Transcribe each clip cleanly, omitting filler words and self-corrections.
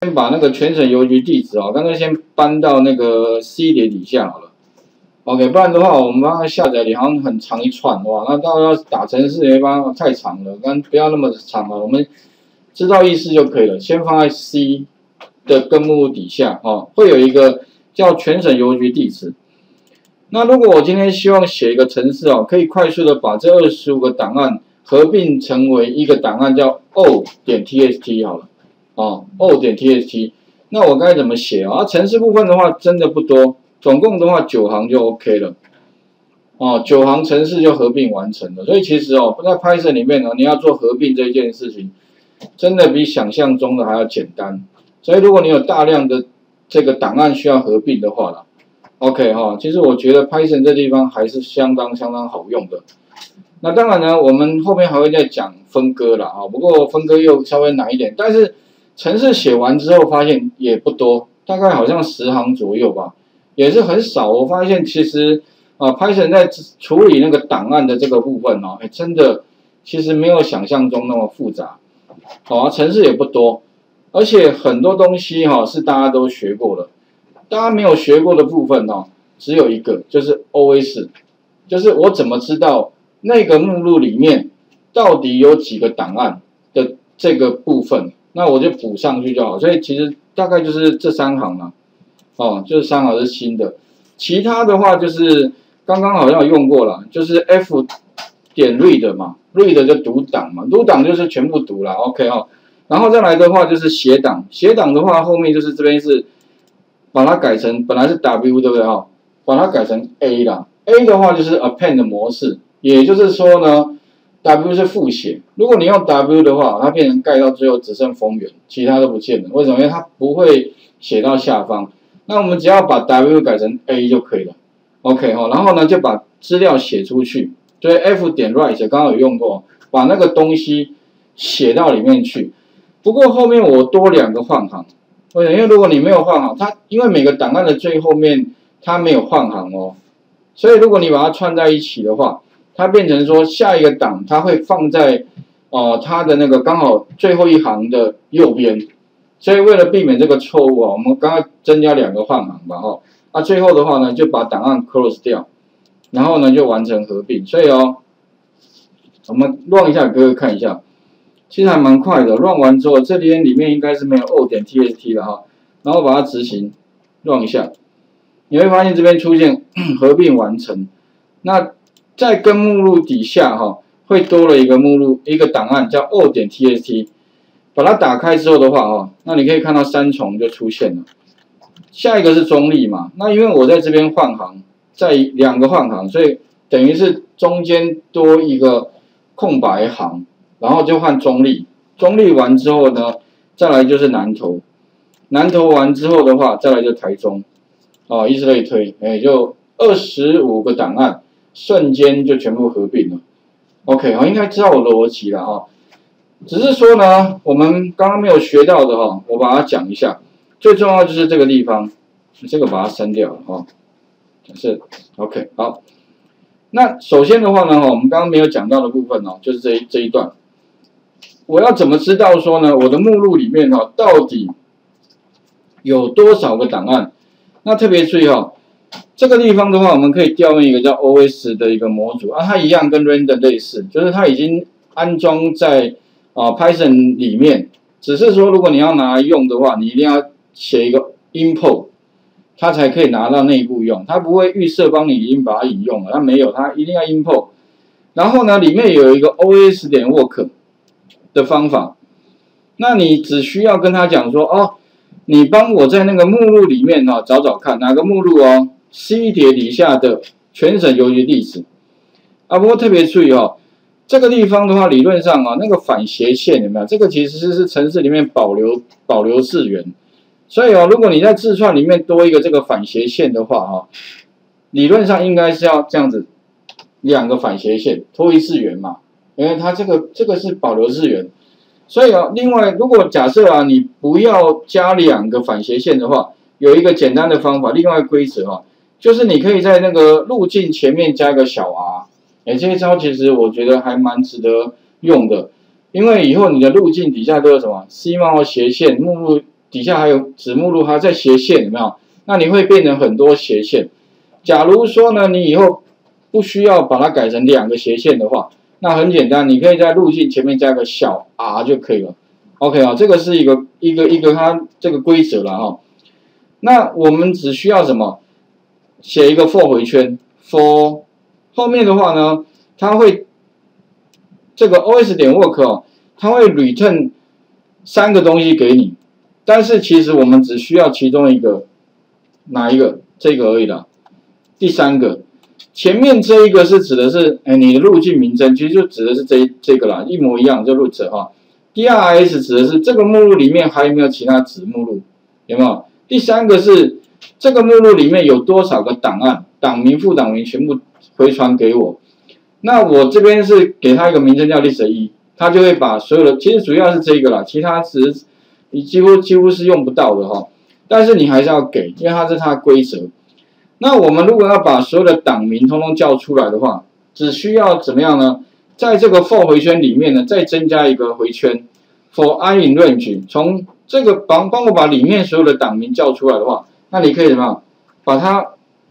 先把那个全省邮局地址哦，干脆先搬到那个 C 碟底下好了。OK， 不然的话，我们帮它下载里好像很长一串哇，那到要打程式没办法太长了，不要那么长了，我们知道意思就可以了。先放在 C 的根目录底下哦，会有一个叫全省邮局地址。那如果我今天希望写一个程式哦，可以快速的把这25个档案合并成为一个档案，叫 o.txt 好了。哦 ，o.txt， 那我该怎么写啊？程式部分的话真的不多，总共的话9行就 OK 了。哦，9行程式就合并完成了。所以其实哦，在 Python 里面呢，你要做合并这件事情，真的比想象中的还要简单。所以如果你有大量的这个档案需要合并的话啦 ，OK 哈，其实我觉得 Python 这地方还是相当好用的。那当然呢，我们后面还会再讲分割啦啊，不过分割又稍微难一点，但是程式写完之后发现也不多，大概好像10行左右吧，也是很少。我发现其实Python 在处理那个档案的这个部分哦，真的其实没有想象中那么复杂。好程式也不多，而且很多东西是大家都学过的，大家没有学过的部分只有一个，就是 OS， 就是我怎么知道那个目录里面到底有几个档案的这个部分。那我就补上去就好，所以其实大概就是这3行了，就是3行是新的，其他的话就是刚刚好像有用过了，就是 F 点 read 嘛 ，read 就读档嘛，读档就是全部读了 ，OK 然后再来的话就是写档，写档的话后面就是这边是把它改成本来是 W 对不对把它改成 A 啦 ，A 的话就是 append 的模式，也就是说呢。W 是复写，如果你用 W 的话，它变成盖到最后只剩封圆，其他都不见了。为什么？因为它不会写到下方。那我们只要把 W 改成 A 就可以了。OK 然后呢就把资料写出去，所以 F 点 write 刚刚有用过，把那个东西写到里面去。不过后面我多2个换行，为什么？因为如果你没有换行，它因为每个档案的最后面它没有换行哦，所以如果你把它串在一起的话。它变成说下一个档，它会放在它的那个刚好最后一行的右边，所以为了避免这个错误我们刚刚增加2个换行吧那最后的话呢，就把档案 close 掉，然后呢就完成合并。所以我们 run 一下，各位看一下，其实还蛮快的。run 完之后，这边里面应该是没有 o.txt 了然后把它执行 run 一下，你会发现这边出现合并完成。那在根目录底下会多了一个目录，一个档案叫 o.txt， 把它打开之后的话那你可以看到3重就出现了。下一个是中立嘛，那因为我在这边换行，在2个换行，所以等于是中间多一个空白行，然后就换中立。中立完之后呢，再来就是南投，南投完之后的话，再来就台中，以此类推，就25个档案。瞬间就全部合并了 ，OK， 应该知道我的逻辑了只是说呢，我们刚刚没有学到的我把它讲一下。最重要就是这个地方，这个把它删掉了是 OK 好。那首先的话呢我们刚刚没有讲到的部分就是这一段，我要怎么知道说呢，我的目录里面到底有多少个档案？那特别注意这个地方的话，我们可以调用一个叫 OS 的一个模组它一样跟 random 类似，就是它已经安装在Python 里面，只是说如果你要拿来用的话，你一定要写一个 import， 它才可以拿到内部用，它不会预设帮你已经把它引用了，它没有，它一定要 import。然后呢，里面有一个 os 点 work 的方法，那你只需要跟他讲说你帮我在那个目录里面找找看哪个目录C 碟底下的全省邮局地址不过特别注意这个地方的话，理论上那个反斜线有没有？这个其实是程式里面保留字元，所以如果你在字串里面多一个这个反斜线的话理论上应该是要这样子2个反斜线拖一字元嘛，因为它这个是保留字元。所以另外如果假设你不要加2个反斜线的话，有一个简单的方法，另外规则就是你可以在那个路径前面加一个小 r，这一招其实我觉得还蛮值得用的，因为以后你的路径底下都有什么 C 冒斜线目录底下还有子目录，还在斜线，有没有？那你会变成很多斜线。假如说呢，你以后不需要把它改成2个斜线的话，那很简单，你可以在路径前面加个小 r 就可以了。OK 啊，这个是一个它这个规则了哈。那我们只需要什么？写一个 for 回圈 ，for 后面的话呢，它会这个 os 点 work 哦，它会 return 3个东西给你，但是其实我们只需要其中一个，哪一个？这个而已啦。第3个，前面这一个是指的是你的路径名称，其实就指的是这个啦，一模一样，就 root 哈。DRS 指的是这个目录里面还有没有其他子目录，有没有？第3个是这个目录里面有多少个档案，档名、副档名全部回传给我。那我这边是给它一个名称叫 list1，它就会把所有的，其实主要是这个啦，其他只是你几乎是用不到的哈。但是你还是要给，因为它是它的规则。那我们如果要把所有的档名通通叫出来的话，只需要怎么样呢？在这个 for 回圈里面呢，再增加一个回圈 for I in range， 从这个帮我把里面所有的档名叫出来的话，那你可以怎么样？把它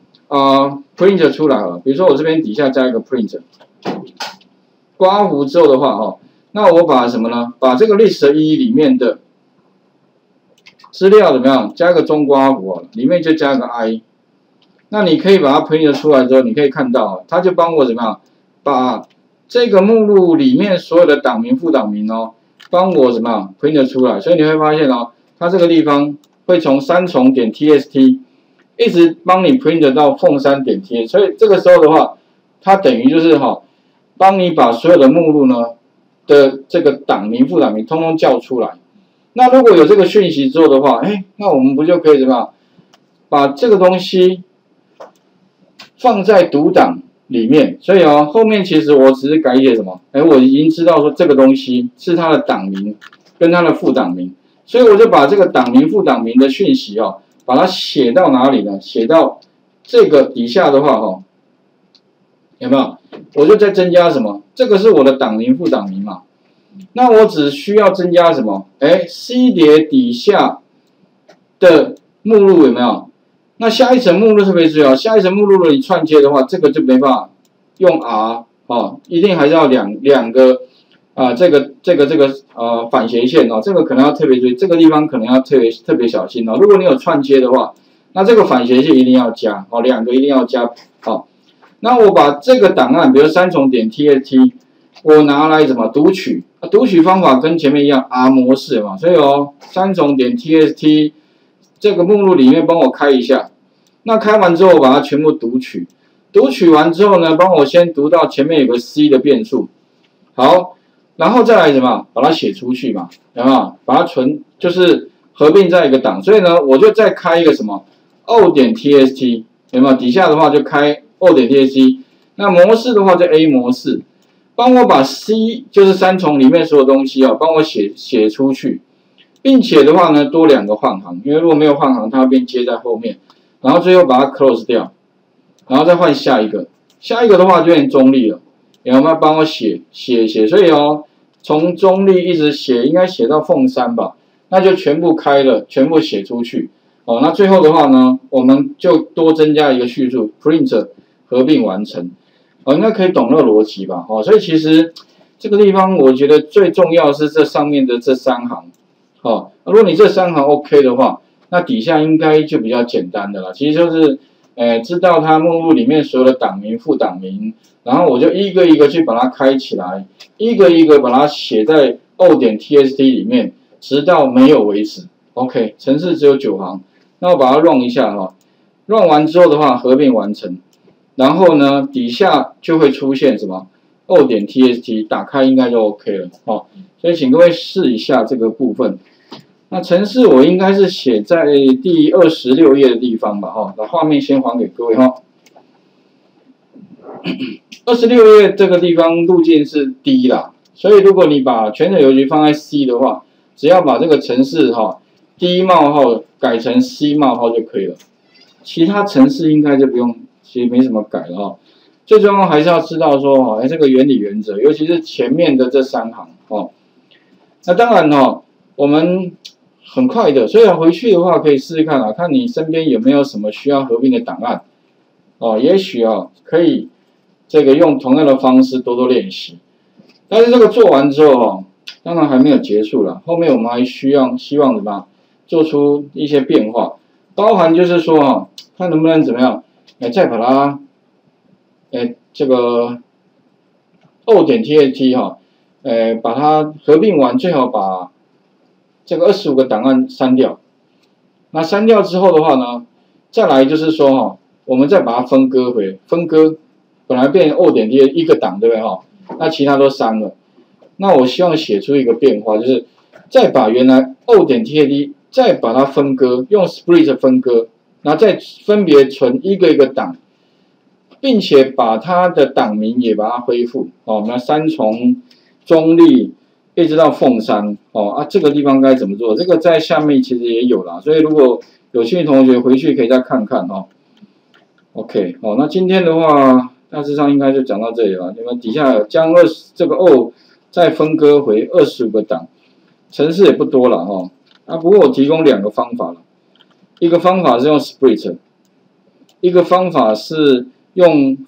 print 出来了。比如说我这边底下加一个 print， 刮弧之后的话哈，那我把什么呢？把这个 list1里面的资料怎么样？加个中刮弧，里面就加个 I。那你可以把它 print 出来之后，你可以看到，它就帮我怎么样？把这个目录里面所有的档名、副档名哦，帮我怎么样 print 出来？所以你会发现哦，它这个地方会从3重点 txt 一直帮你 print 到凤3点 txt， 所以这个时候的话，它等于就是帮你把所有的目录呢的这个档名、副档名通通叫出来。那如果有这个讯息之后的话，那我们不就可以怎么样？把这个东西放在读档里面，所以后面其实我只是改写什么？我已经知道说这个东西是它的档名跟它的副档名，所以我就把这个档名、副档名的讯息把它写到哪里呢？写到这个底下的话有没有？我就再增加什么？这个是我的档名、副档名嘛。那我只需要增加什么？C 碟底下的目录有没有？那下一层目录特别重要，下一层目录如果你串接的话，这个就没办法用 R 一定还是要两个这个反斜线这个可能要特别注意，这个地方可能要特别小心如果你有串接的话，那这个反斜线一定要加2个一定要加那我把这个档案，比如3重点 txt， 我拿来怎么读取？读取方法跟前面一样 R 模式嘛，所以3重点 txt 这个目录里面帮我开一下，那开完之后我把它全部读取，读取完之后呢，帮我先读到前面有个 C 的变数，好，然后再来什么？把它写出去嘛，有没有？把它就是合并在一个档，所以呢，我就再开一个什么 O 点 txt， 有没有？底下的话就开 O 点 txt， 那模式的话就 A 模式，帮我把 C 就是3重里面所有东西帮我写出去。并且的话呢，多2个换行，因为如果没有换行，它会被接在后面。然后最后把它 close 掉，然后再换下一个。下一个的话就变中立了，有没有帮我写？所以从中立一直写，应该写到凤3吧？那就全部开了，全部写出去。那最后的话呢，我们就多增加一个叙述 print 合并完成。应该可以懂那个逻辑吧？所以其实这个地方我觉得最重要是这上面的这3行。如果你这3行 OK 的话，那底下应该就比较简单的了。其实就是，知道它目录里面所有的档名、副档名，然后我就一个一个去把它开起来，一个一个把它写在 O 点 txt 里面，直到没有为止。OK， 程式只有9行，那我把它 run 一下run 完之后的话，合并完成，然后呢，底下就会出现什么 O 点 txt， 打开应该就 OK 了所以请各位试一下这个部分。那程式我应该是写在第26页的地方吧把画面先还给各位26页这个地方路径是 D 啦，所以如果你把全程邮局放在 C 的话，只要把这个程式D 冒号改成 C 冒号就可以了。其他程式应该就不用，其实没什么改了最重要还是要知道说这个原理原则，尤其是前面的这3行那当然我们很快的，所以回去的话可以试试看啊，看你身边有没有什么需要合并的档案，哦，也许啊可以这个用同样的方式多多练习。但是这个做完之后哦，当然还没有结束了，后面我们还希望什么，做出一些变化，包含就是说啊，看能不能怎么样，再把它，这个 O 点 TXT 哈，把它合并完，最好把这个25个档案删掉。那删掉之后的话呢，再来就是说哈，我们再把它分割，本来变 O 点 TXT 一个档，对不对哈？那其他都删了。那我希望写出一个变化，就是再把原来 O 点 TXT 再把它分割，用 split 分割，然后再分别存一个档，并且把它的档名也把它恢复。哦，那三重、中立一直到凤山，这个地方该怎么做？这个在下面其实也有啦，所以如果有兴趣的同学回去可以再看看哦。OK， 那今天的话大致上应该就讲到这里了。你们底下将这个 O 再分割回25个档，程式也不多了哈。不过我提供2个方法了，一个方法是用 split， 一个方法是用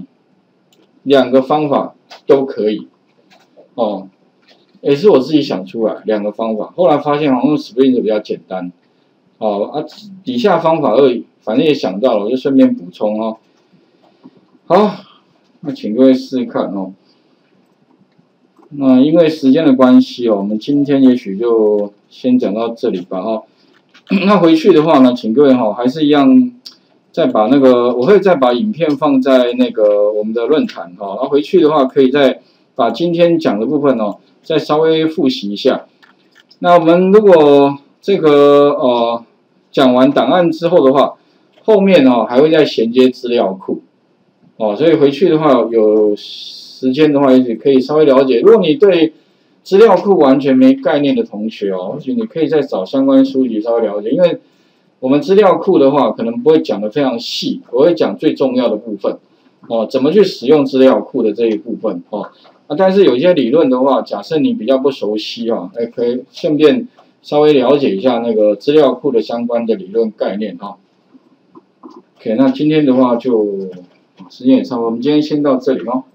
find，2个方法都可以哦。也是我自己想出来2个方法，后来发现好像用 split 比较简单。底下方法2反正也想到了，我就顺便补充哦。好，那请各位试试看哦。那因为时间的关系哦，我们今天也许就先讲到这里吧哦。那回去的话呢，请各位还是一样，再把我会再把影片放在我们的论坛然后回去的话可以再把今天讲的部分再稍微复习一下。那我们如果这个讲完档案之后的话，后面还会再衔接资料库所以回去的话有时间的话，也许可以稍微了解。如果你对资料库完全没概念的同学或许你可以再找相关书籍稍微了解，因为我们资料库的话可能不会讲得非常细，我会讲最重要的部分怎么去使用资料库的这一部分但是有些理论的话，假设你比较不熟悉可以顺便稍微了解一下资料库的相关的理论概念OK， 那今天的话就时间也差不多，我们今天先到这里